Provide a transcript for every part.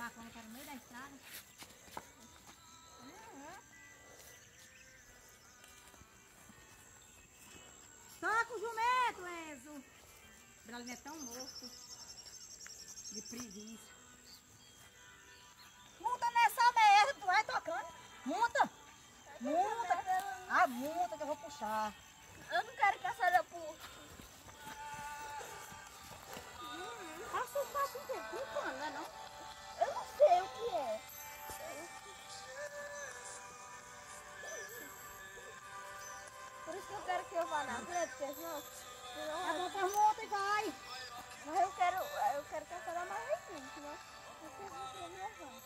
vaca que era no meio da estrada. Toca o jumento, Enzo. O Bralinho é tão morto. De preguiça. Monta nessa merda, tu vai tocando. Monta. Monta. Ah, monta que eu vou puxar. Eu não quero que a senhora puxe. Passa o papo inteiro. Com pano, não é não? Eu não sei o que é. Por isso que eu quero que eu vá na frente, porque senão... Tá bom, então monta e vai. Mas eu quero que a senhora mais recente, senão você não quer me levar.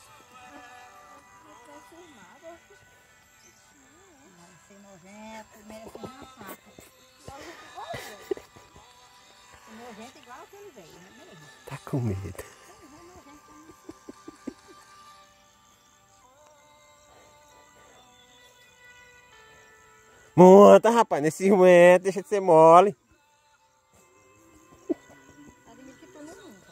Vai ser filmado. Vai ser nojento, merece uma faca. Nojento igual aquele velho, não é mesmo? Tá com medo. Monta, rapaz, nesse jumento, deixa de ser mole. Admito que tu não monta.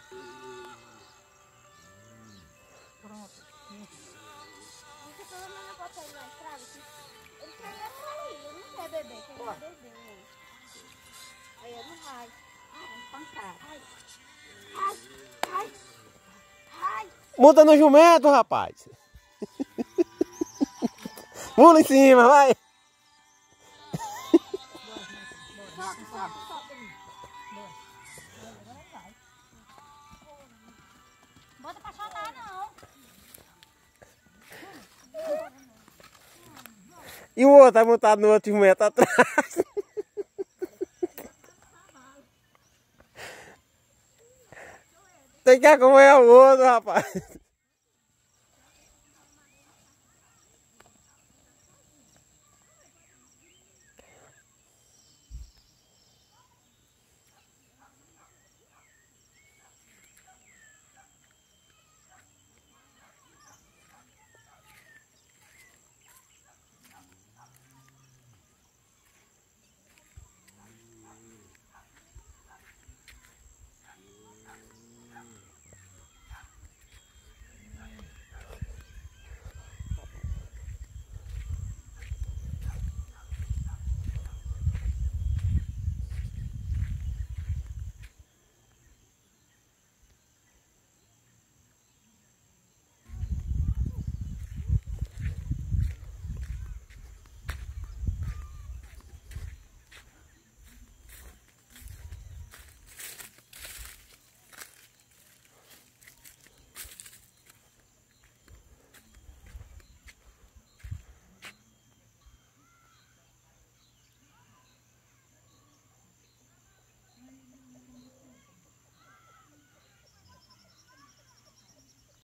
Pronto. Você pelo menos não pode sair na estrada, ele quer ir pra ali, ele não quer beber, quer ir beber. Aí eu não vai. Pancada. Ai, Monta no jumento, rapaz. Pula em cima, vai. Bota pra chorar, não. E o outro tá montado no outro jumento atrás. Tem que acompanhar o outro, rapaz.